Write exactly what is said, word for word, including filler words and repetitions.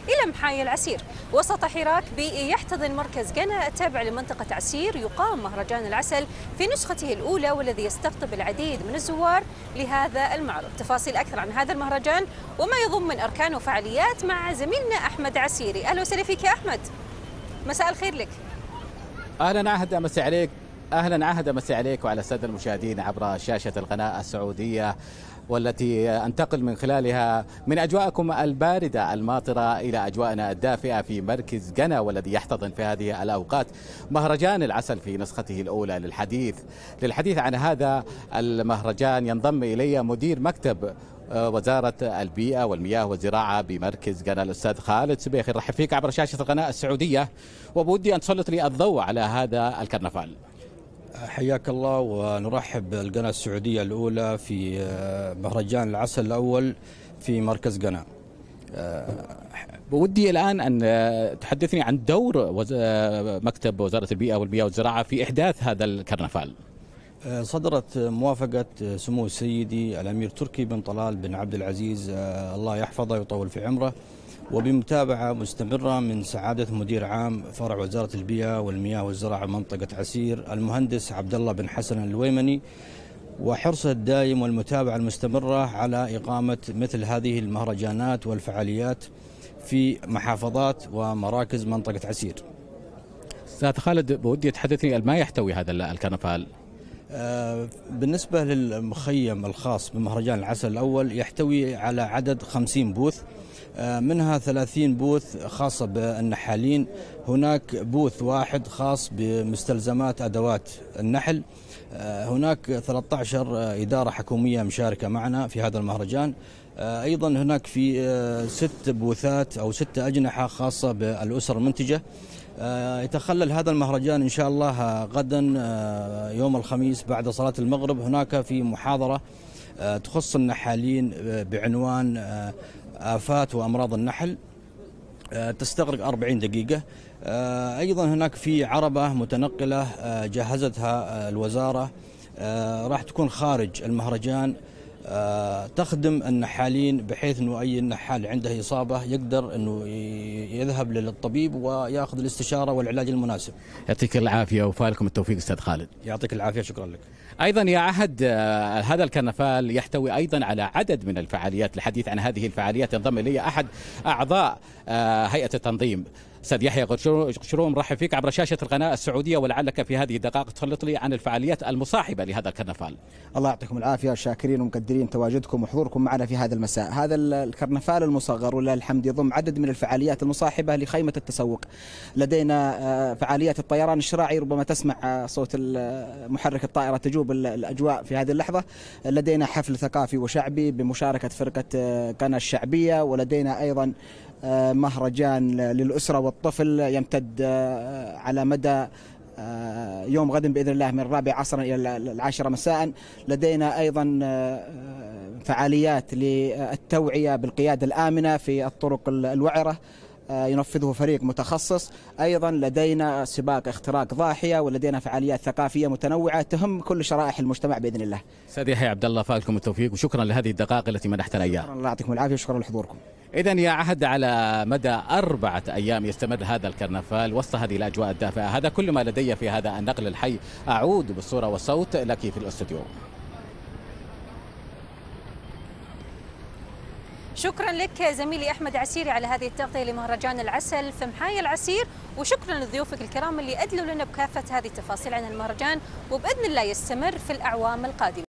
إلى محايا العسير. وسط حراك بيئي يحتضن مركز قنا التابع لمنطقة عسير، يقام مهرجان العسل في نسخته الأولى والذي يستقطب العديد من الزوار لهذا المعرض. تفاصيل أكثر عن هذا المهرجان وما يضم من أركان وفعاليات مع زميلنا أحمد عسيري. أهلا وسهلا فيك يا أحمد، مساء الخير لك. اهلا عهد امسي عليك اهلا عهد امسي عليك وعلى الساده المشاهدين عبر شاشه القناه السعوديه، والتي انتقل من خلالها من اجواءكم البارده الماطره الى اجواءنا الدافئه في مركز قنا، والذي يحتضن في هذه الاوقات مهرجان العسل في نسخته الاولى. للحديث للحديث عن هذا المهرجان ينضم الي مدير مكتب وزارة البيئة والمياه والزراعة بمركز قنا الأستاذ خالد سبيخي. نرحب فيك عبر شاشة القناة السعودية، وبودي أن تسلط لي الضوء على هذا الكرنفال. حياك الله، ونرحب بالقناة السعودية الأولى في مهرجان العسل الأول في مركز قنا. بودي الآن أن تحدثني عن دور مكتب وزارة البيئة والمياه والزراعة في إحداث هذا الكرنفال. صدرت موافقة سمو سيدي الأمير تركي بن طلال بن عبد العزيز الله يحفظه ويطول في عمره، وبمتابعة مستمرة من سعادة مدير عام فرع وزارة البيئة والمياه والزراعة منطقة عسير المهندس عبد الله بن حسن الويمني، وحرصه الدائم والمتابعة المستمرة على إقامة مثل هذه المهرجانات والفعاليات في محافظات ومراكز منطقة عسير. أستاذ خالد، بودي تحدثني ما يحتوي هذا الكرنفال. بالنسبة للمخيم الخاص بمهرجان العسل الأول يحتوي على عدد خمسين بوث، منها ثلاثين بوث خاصة بالنحالين، هناك بوث واحد خاص بمستلزمات أدوات النحل، هناك ثلاثة عشر إدارة حكومية مشاركة معنا في هذا المهرجان، أيضا هناك في ست بوثات أو ست أجنحة خاصة بالأسر المنتجة. يتخلل هذا المهرجان إن شاء الله غدا يوم الخميس بعد صلاة المغرب هناك في محاضرة تخص النحالين بعنوان آفات وأمراض النحل، تستغرق أربعين دقيقة. أيضا هناك في عربة متنقلة جهزتها الوزارة راح تكون خارج المهرجان تخدم النحالين، بحيث انه اي نحال عنده اصابه يقدر انه يذهب للطبيب وياخذ الاستشاره والعلاج المناسب. يعطيك العافيه وفالكم التوفيق استاذ خالد. يعطيك العافيه، شكرا لك. ايضا يا عهد، هذا الكرنفال يحتوي ايضا على عدد من الفعاليات. الحديث عن هذه الفعاليات ينضم الي احد اعضاء هيئه التنظيم استاذ يحيى غشروم. رحب فيك عبر شاشه القناه السعوديه، ولعلك في هذه الدقائق تسلط لي عن الفعاليات المصاحبه لهذا الكرنفال. الله يعطيكم العافيه، شاكرين ومقدرين تواجدكم وحضوركم معنا في هذا المساء. هذا الكرنفال المصغر ولله الحمد يضم عدد من الفعاليات المصاحبه لخيمه التسوق. لدينا فعاليات الطيران الشراعي، ربما تسمع صوت محرك الطائره تجوب الاجواء في هذه اللحظه. لدينا حفل ثقافي وشعبي بمشاركه فرقه قنا الشعبيه، ولدينا ايضا مهرجان للأسرة والطفل يمتد على مدى يوم غد بإذن الله من الرابع عصرا إلى العاشرة مساء. لدينا أيضا فعاليات للتوعية بالقيادة الآمنة في الطرق الوعرة ينفذه فريق متخصص. أيضا لدينا سباق اختراق ضاحية، ولدينا فعاليات ثقافية متنوعة تهم كل شرائح المجتمع بإذن الله. أستاذ يحيى عبد الله، فالكم التوفيق وشكرا لهذه الدقائق التي منحتنا إياها. الله يعطيكم العافية وشكرا لحضوركم. إذن يا عهد، على مدى أربعة أيام يستمر هذا الكرنفال وسط هذه الأجواء الدافئة. هذا كل ما لدي في هذا النقل الحي. أعود بالصورة والصوت لك في الاستوديو. شكرا لك زميلي أحمد عسيري على هذه التغطية لمهرجان العسل في محايا العسير، وشكرا لضيوفك الكرام اللي أدلوا لنا بكافة هذه التفاصيل عن المهرجان، وبإذن الله يستمر في الأعوام القادمة.